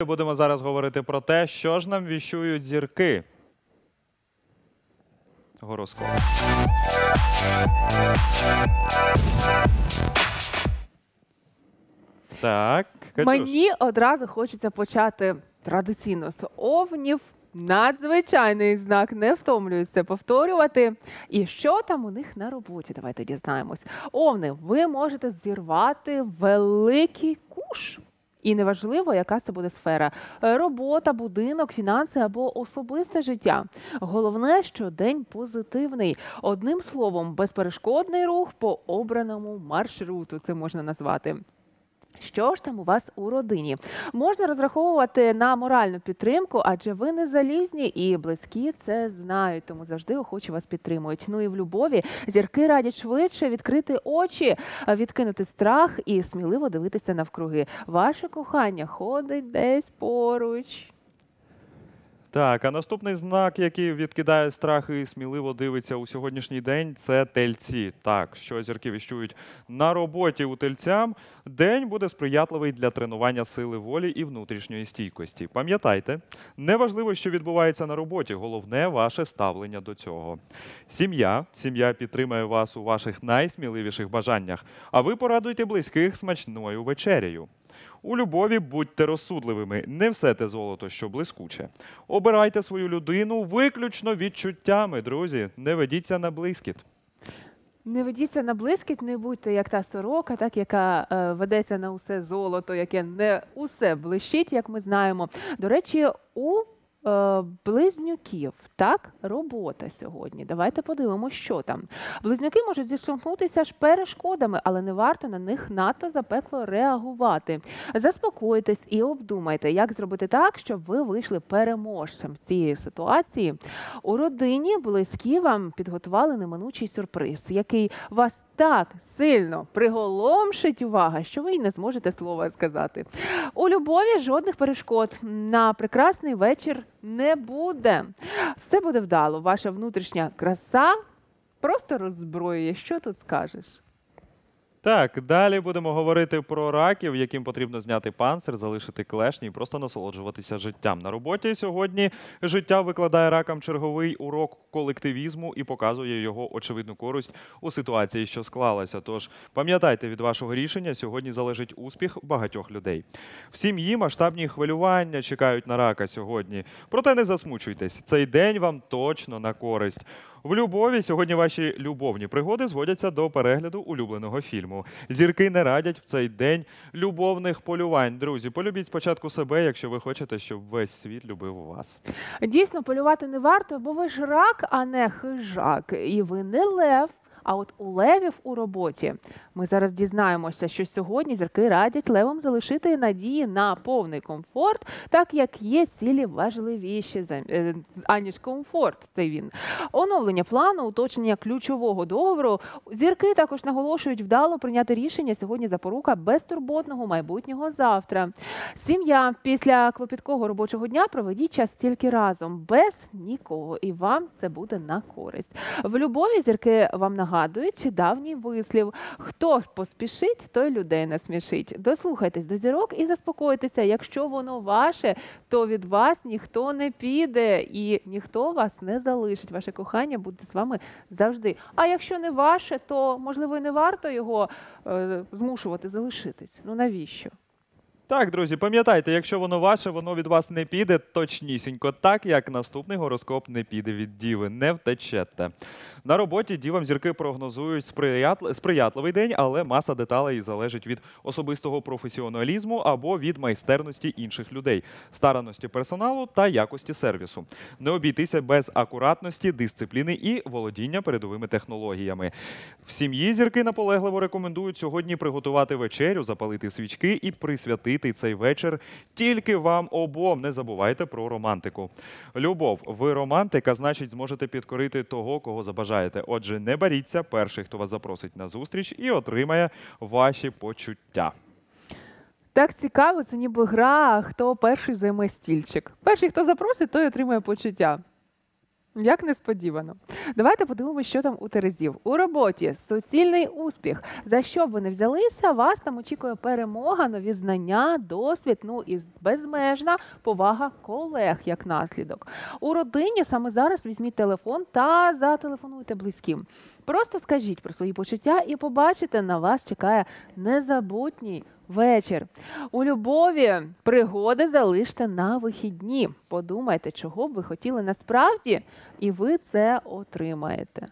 Будемо зараз говорити про те, що ж нам віщують зірки. Гороскоп. Так, Катюш. Мені одразу хочеться почати традиційно з овнів. Надзвичайний знак, не втомлюються повторювати. І що там у них на роботі? Давайте дізнаємось. Овни, ви можете зірвати великий куш. І неважливо, яка це буде сфера – робота, будинок, фінанси або особисте життя. Головне, що день позитивний. Одним словом, безперешкодний рух по обраному маршруту, це можна назвати. Що ж там у вас у родині? Можна розраховувати на моральну підтримку, адже ви не залізні і близькі це знають, тому завжди охоче вас підтримують. Ну і в любові зірки радять швидше відкрити очі, відкинути страх і сміливо дивитися навкруги. Ваше кохання ходить десь поруч. Так, а наступний знак, який відкидає страх і сміливо дивиться у сьогоднішній день, це тельці. Так, що зірки віщують на роботі у тельцям, день буде сприятливий для тренування сили волі і внутрішньої стійкості. Пам'ятайте, неважливо, що відбувається на роботі, головне ваше ставлення до цього. Сім'я підтримає вас у ваших найсміливіших бажаннях, а ви порадуйте близьких смачною вечерею. У любові будьте розсудливими, не все те золото, що блискуче. Обирайте свою людину виключно відчуттями, друзі, не ведіться на блискіт. Не ведіться на блискіт, не будьте як та сорока, так, яка ведеться на усе золото, яке не усе блищить, як ми знаємо. До речі, у близнюків, так, робота сьогодні. Давайте подивимося, що там. Близнюки можуть зіштовхнутися ж перешкодами, але не варто на них надто запекло реагувати. Заспокойтесь і обдумайте, як зробити так, щоб ви вийшли переможцем з цієї ситуації. У родині близькі вам підготували неминучий сюрприз, який вас так сильно приголомшить увага, що ви й не зможете слова сказати. У любові жодних перешкод на прекрасний вечір не буде. Все буде вдало. Ваша внутрішня краса просто роззброює. Що тут скажеш? Так, далі будемо говорити про раків, яким потрібно зняти панцир, залишити клешні і просто насолоджуватися життям. На роботі сьогодні життя викладає ракам черговий урок колективізму і показує його очевидну користь у ситуації, що склалася. Тож пам'ятайте, від вашого рішення сьогодні залежить успіх багатьох людей. В сім'ї масштабні хвилювання чекають на рака сьогодні. Проте не засмучуйтесь, цей день вам точно на користь. В любові сьогодні ваші любовні пригоди зводяться до перегляду улюбленого фільму. Зірки не радять в цей день любовних полювань. Друзі, полюбіть спочатку себе, якщо ви хочете, щоб весь світ любив вас. Дійсно, полювати не варто, бо ви ж рак, а не хижак. І ви не лев. А от у левів у роботі ми зараз дізнаємося, що сьогодні зірки радять левам залишити надії на повний комфорт, так як є цілі важливіші, аніж комфорт. Це він. Оновлення плану, уточнення ключового договору. Зірки також наголошують вдало прийняти рішення сьогодні запорука безтурботного майбутнього завтра. Сім'я після клопіткого робочого дня проведіть час тільки разом, без нікого, і вам це буде на користь. В любові зірки вам нагадують давній вислів. Хто поспішить, той людей насмішить. Дослухайтесь до зірок і заспокойтеся. Якщо воно ваше, то від вас ніхто не піде і ніхто вас не залишить. Ваше кохання буде з вами завжди. А якщо не ваше, то, можливо, і не варто його змушувати залишитись. Ну навіщо? Так, друзі, пам'ятайте, якщо воно ваше, воно від вас не піде точнісінько, так як наступний гороскоп не піде від Діви, не втечете. На роботі дівам зірки прогнозують сприятливий день, але маса деталей залежить від особистого професіоналізму або від майстерності інших людей, старанності персоналу та якості сервісу. Не обійтися без акуратності, дисципліни і володіння передовими технологіями. В сім'ї зірки наполегливо рекомендують сьогодні приготувати вечерю, запалити свічки і присвятити цей вечір тільки вам обом. Не забувайте про романтику. Любов. Ви романтика, значить, зможете підкорити того, кого забажаєте. Отже, не боріться, перший, хто вас запросить на зустріч і отримає ваші почуття. Так цікаво, це ніби гра, хто перший займе стільчик. Перший, хто запросить, той отримає почуття. Як несподівано. Давайте подивимося, що там у Терезів. У роботі суцільний успіх. За що б ви не взялися, вас там очікує перемога, нові знання, досвід, ну і безмежна повага колег як наслідок. У родині саме зараз візьміть телефон та зателефонуйте близьким. Просто скажіть про свої почуття і побачите, на вас чекає незабутній вечір. У любові пригоди залиште на вихідні. Подумайте, чого б ви хотіли насправді, і ви це отримаєте.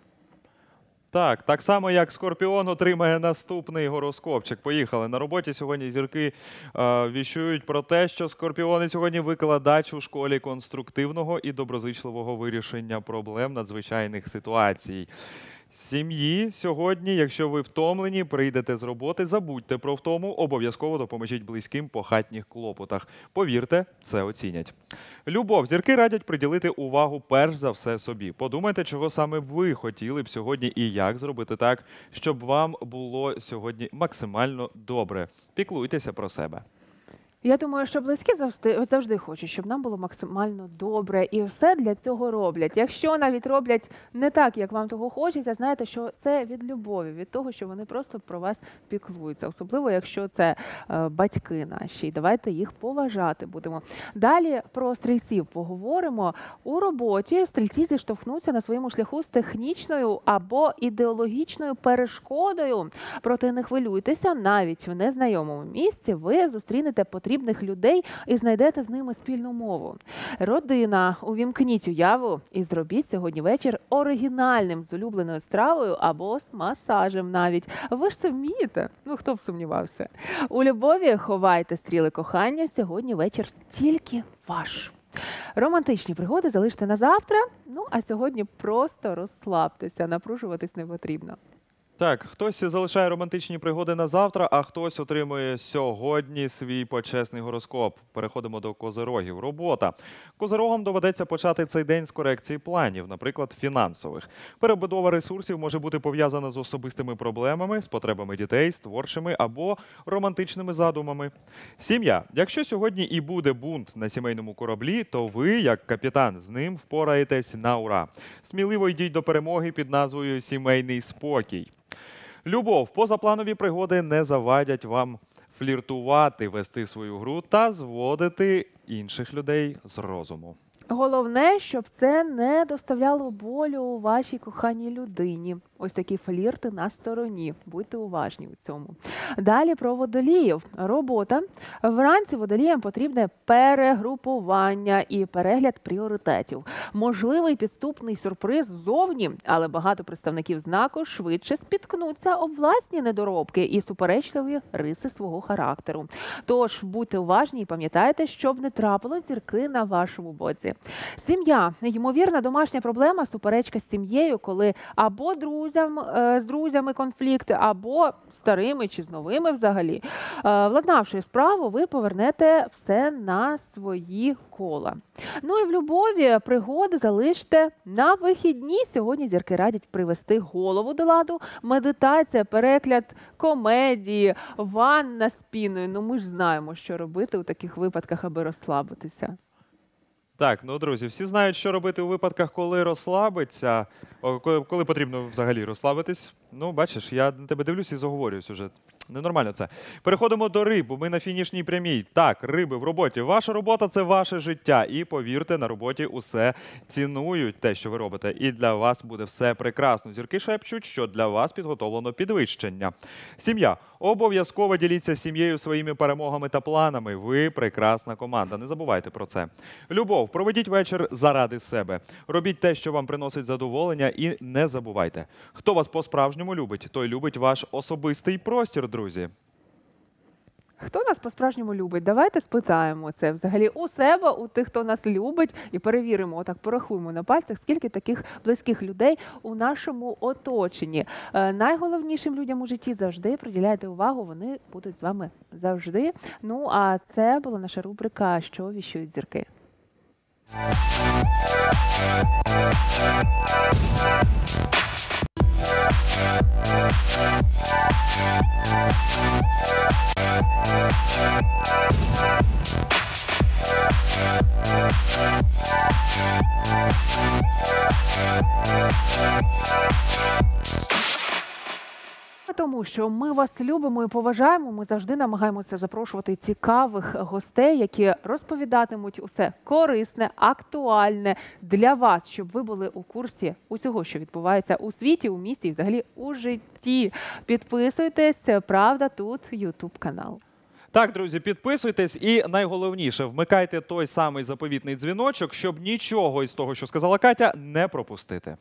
Так само як Скорпіон отримає наступний гороскопчик. Поїхали. На роботі сьогодні зірки віщують про те, що Скорпіони сьогодні викладач у школі конструктивного і доброзичливого вирішення проблем надзвичайних ситуацій. Сім'ї сьогодні, якщо ви втомлені, прийдете з роботи, забудьте про втому, обов'язково допоможіть близьким по хатніх клопотах. Повірте, це оцінять. Любов. Зірки радять приділити увагу перш за все собі. Подумайте, чого саме ви хотіли б сьогодні і як зробити так, щоб вам було сьогодні максимально добре. Піклуйтеся про себе. Я думаю, що близькі завжди хочуть, щоб нам було максимально добре, і все для цього роблять. Якщо навіть роблять не так, як вам того хочеться, знаєте, що це від любові, від того, що вони просто про вас піклуються. Особливо, якщо це батьки наші. І давайте їх поважати будемо. Далі про стрільців поговоримо. У роботі стрільці зіштовхнуться на своєму шляху з технічною або ідеологічною перешкодою. Проте не хвилюйтеся, навіть в незнайомому місці ви зустрінете потрібних людей і знайдете з ними спільну мову. Родина, увімкніть уяву і зробіть сьогодні вечір оригінальним з улюбленою стравою або з масажем навіть. Ви ж це вмієте? Ну, хто б сумнівався. У любові ховайте стріли кохання, сьогодні вечір тільки ваш. Романтичні пригоди залиште на завтра, ну а сьогодні просто розслабтеся, напружуватись не потрібно. Так, хтось залишає романтичні пригоди на завтра, а хтось отримує сьогодні свій почесний гороскоп. Переходимо до козирогів. Робота. Козирогам доведеться почати цей день з корекції планів, наприклад, фінансових. Перебудова ресурсів може бути пов'язана з особистими проблемами, з потребами дітей, з творчими або романтичними задумами. Сім'я. Якщо сьогодні і буде бунт на сімейному кораблі, то ви, як капітан, з ним впораєтесь на ура. Сміливо йдіть до перемоги під назвою «Сімейний спокій». Любов. Позапланові пригоди не завадять вам фліртувати, вести свою гру та зводити інших людей з розуму. Головне, щоб це не доставляло болю вашій коханій людині. Ось такі флірти на стороні. Будьте уважні у цьому. Далі про водоліїв. Робота. Вранці водоліям потрібне перегрупування і перегляд пріоритетів. Можливий підступний сюрприз ззовні, але багато представників знаку швидше спіткнуться об власні недоробки і суперечливі риси свого характеру. Тож будьте уважні і пам'ятайте, щоб не трапилось, зірки на вашому боці. Сім'я. Ймовірна домашня проблема, суперечка з сім'єю, коли або з друзями конфлікти, або старими чи з новими взагалі. Владнавши справу, ви повернете все на свої кола. Ну і в любові пригоди залиште на вихідні. Сьогодні зірки радять привести голову до ладу. Медитація, перегляд комедії, ванна з піною. Ну ми ж знаємо, що робити у таких випадках, аби розслабитися. Так, ну, друзі, всі знають, що робити у випадках, коли розслабиться, коли потрібно взагалі розслабитись. Ну, бачиш, я на тебе дивлюсь і заговорююсь уже. Ненормально це. Переходимо до риб. Ми на фінішній прямій. Так, риби в роботі. Ваша робота – це ваше життя. І повірте, на роботі усе цінують те, що ви робите. І для вас буде все прекрасно. Зірки шепчуть, що для вас підготовлено підвищення. Сім'я. Обов'язково діліться з сім'єю своїми перемогами та планами. Ви прекрасна команда. Не забувайте про це. Любов. Проведіть вечір заради себе. Робіть те, що вам приносить задоволення, і не забувайте. Хто вас по-справжньому любить, той любить ваш особистий простір, друзі. Хто нас по-справжньому любить? Давайте спитаємо це взагалі у себе, у тих, хто нас любить, і перевіримо, отак порахуємо на пальцях, скільки таких близьких людей у нашому оточенні. Найголовнішим людям у житті завжди приділяйте увагу, вони будуть з вами завжди. Ну, а це була наша рубрика «Що віщують зірки». тому що ми вас любимо і поважаємо. Ми завжди намагаємося запрошувати цікавих гостей, які розповідатимуть усе корисне, актуальне для вас, щоб ви були у курсі усього, що відбувається у світі, у місті і взагалі у житті. Підписуйтесь, правда, тут YouTube канал. Так, друзі, підписуйтесь і найголовніше, вмикайте той самий заповітний дзвіночок, щоб нічого із того, що сказала Катя, не пропустити.